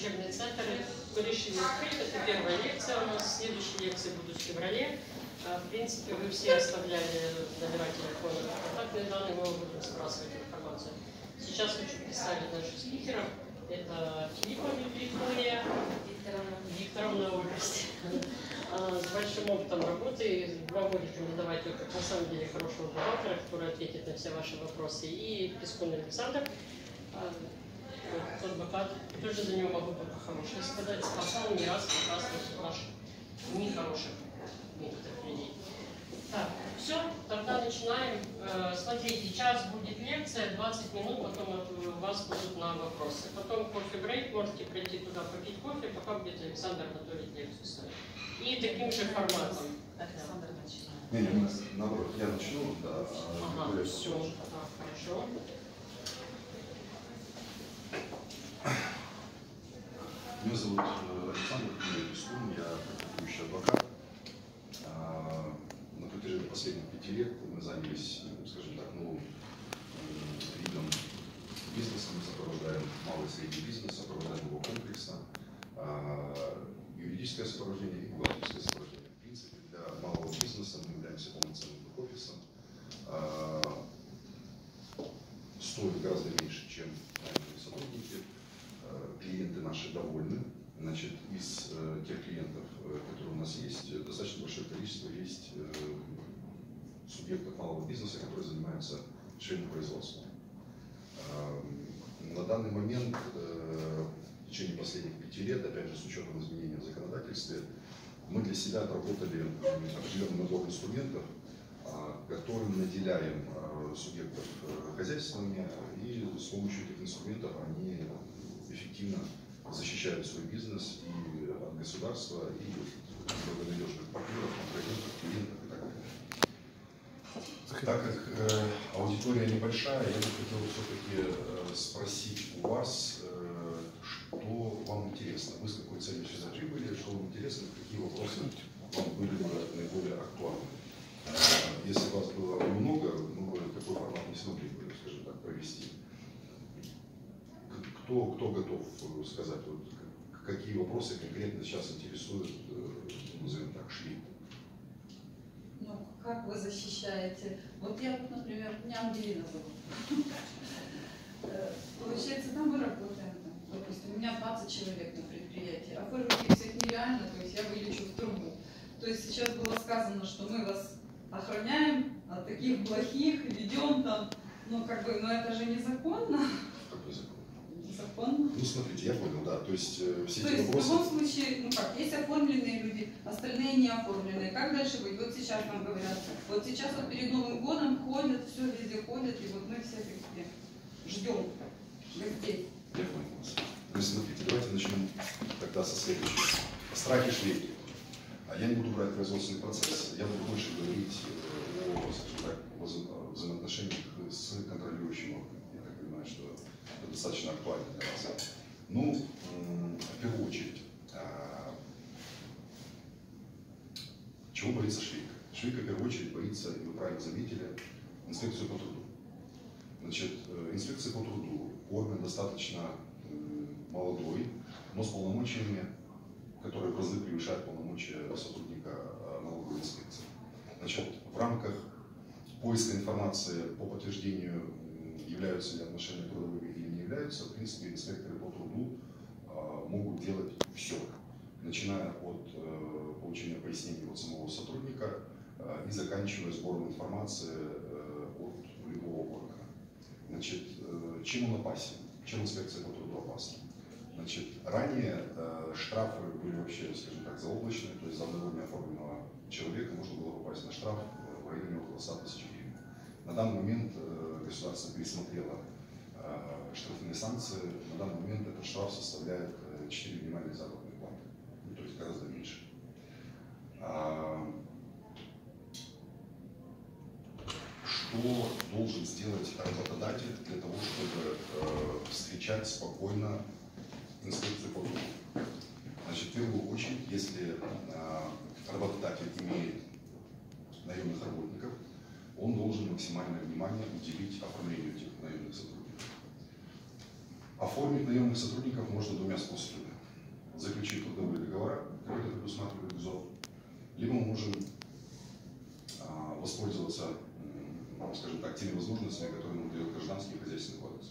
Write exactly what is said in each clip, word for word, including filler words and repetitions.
учебный центр. Мы решили открыть. Это первая лекция у нас. Следующие лекции будут в феврале. В принципе, вы все оставляли номера телефона, контактные данные, мы будем сбрасывать информацию. Сейчас хочу представить наших спикеров. Это Филиппова Виктория Викторовна, Викторовна Ольгость. С большим опытом работы. Вам будет рекомендовать ее как на самом деле хорошего бухгалтера, который ответит на все ваши вопросы. И Пескун Александр, тот адвокат, тоже за него могу только хорошее сказать. Спасал не раз, как раз ваших нехороших некоторых людей. Так, все, тогда начинаем. Смотрите, час будет лекция, двадцать минут, потом у вас будут на вопросы. Потом кофе-брейк, можете прийти туда попить кофе, пока будет Александр готовить лекцию свою. И таким же форматом. Александр начинает. Не, не, наоборот, я начну, да. Ага, все, а, хорошо. Меня зовут Александр Пескун, я практикующий адвокат. На протяжении последних пяти лет мы занялись, скажем так, новым видом бизнеса. Мы сопровождаем малый и средний бизнес, сопровождаем его комплексно. Юридическое сопровождение и бухгалтерское сопровождение. В принципе, для малого бизнеса мы являемся полноценным бэк-офисом. Стоит гораздо меньше, чем наемные сотрудники. Клиенты наши довольны. Значит, из э, тех клиентов, э, которые у нас есть, достаточно большое количество есть э, субъектов малого бизнеса, которые занимаются швейным производством. Э, на данный момент, э, в течение последних пяти лет, опять же, с учетом изменений в законодательстве, мы для себя отработали определенный набор инструментов, э, которым наделяем э, субъектов э, хозяйствования, и с помощью этих инструментов они эффективно защищают свой бизнес и от государства, и благонадежных партнеров, контрагентов, клиентов и так далее. Так как э, аудитория небольшая, я бы хотел все-таки э, спросить у вас, э, что вам интересно. Вы с какой целью сюда прибыли, что вам интересно, какие вопросы вам были бы наиболее актуальны. Э, если вас было много, мы бы такой формат не смогли бы, скажем так, провести. Кто, кто готов сказать, вот, какие вопросы конкретно сейчас интересуют, назовем так, шли? Ну, как вы защищаете? Вот я, например, меня Ангелина зовут. Получается, там мы работаем, допустим, у меня двадцать человек на предприятии, оформить их всех нереально, то есть я вылечу в трубу. То есть сейчас было сказано, что мы вас охраняем от таких плохих, ведем там, ну как бы, но это же незаконно. Какой закон? Законно. Ну, смотрите, я понял, да. То есть э, все То эти есть вопросы... в любом случае, ну как, есть оформленные люди, остальные не оформленные. Как дальше быть? Вот сейчас нам говорят, вот сейчас вот перед Новым годом ходят, все везде ходят, и вот мы все такие ждем гостей. Я понял вас. Ну, смотрите, давайте начнем тогда со следующего. Страхи швейки. А я не буду брать производственный процесс, я буду больше говорить о, скажем так, о взаимоотношениях с контролирующим органом. Я так понимаю, что это достаточно актуально для вас. Ну, в первую очередь, чего боится швейка? Швейка в первую очередь боится, и вы правильно заметили, инспекцию по труду. Значит, инспекция по труду орган достаточно молодой, но с полномочиями, которые в разы превышают полномочия сотрудника налоговой инспекции. Значит, в рамках поиска информации по подтверждению, являются ли отношения трудовыми или не являются, в принципе, инспекторы по труду а, могут делать все, начиная от а, получения пояснений от самого сотрудника а, и заканчивая сбором информации а, от любого органа. Значит, а, чем он опасен? Чем инспекция по труду опасна? Значит, ранее а, штрафы были вообще, скажем так, заоблачные, то есть за одного неоформленного человека можно было попасть на штраф в районе около ста тысяч гривен. На данный момент а, государство пересмотрело а, штрафные санкции. На данный момент этот штраф составляет четыре минимальные заработные платы, ну, то есть гораздо меньше. А, что должен сделать работодатель для того, чтобы а, встречать спокойно инспекцию по труду? Значит, в первую очередь, если а, работодатель имеет наемных работников, он должен максимальное внимание уделить оформлению этих наемных сотрудников. Оформить наемных сотрудников можно двумя способами. заключить трудовые договора, которые предусматривает ГЗО, либо мы можем а, воспользоваться, м, скажем так, теми возможностями, которые нам дает Гражданский и Хозяйственный кодекс.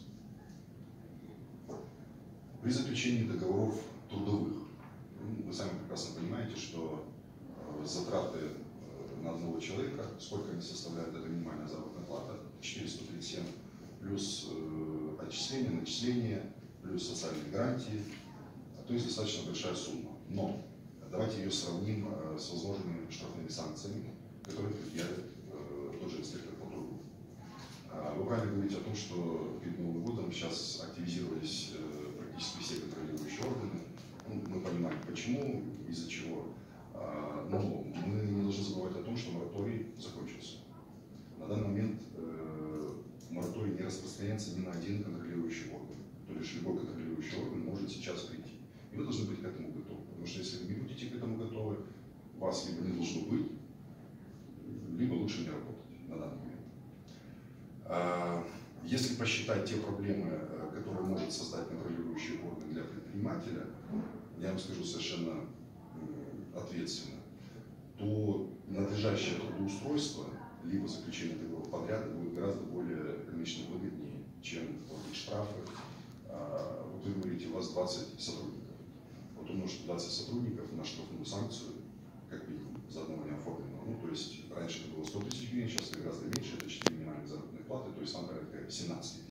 При заключении договоров трудовых, ну, вы сами прекрасно понимаете, что э, затраты э, на одного человека, сколько они составляют, это минимальная заработная плата, четыреста тридцать семь, плюс э, отчисления, начисления, плюс социальные гарантии, то есть достаточно большая сумма. Но давайте ее сравним э, с возможными штрафными санкциями, которые предъявит э, тот же инспектор по труду. Э, вы правильно говорите о том, что перед Новым годом сейчас активизировались э, практически все контролирующие органы. Ну, мы понимаем, почему, из-за чего. Э, но мы не должны забывать о том, что мораторий закончился. На данный момент э, мораторий не распространяется ни на один контролирующий орган. То есть любой контролирующий орган может сейчас прийти. И вы должны быть к этому готовы. Потому что если вы не будете к этому готовы, вас либо не должно быть, либо лучше не работать на данный момент. А если посчитать те проблемы, которые может создать контролирующий орган для предпринимателя, я вам скажу совершенно ответственно, то надлежащее трудоустройство либо заключение договора подряда будет гораздо более экономично выгоднее, чем платить штрафы. Вот вы говорите, у вас двадцать сотрудников. Вот умножьте двадцать сотрудников на штрафную санкцию, как минимум, за одного неоформленного. Ну, то есть раньше это было сто тысяч гривен, сейчас это гораздо меньше, это четыре минимальных заработных платы, то есть там порядка семнадцать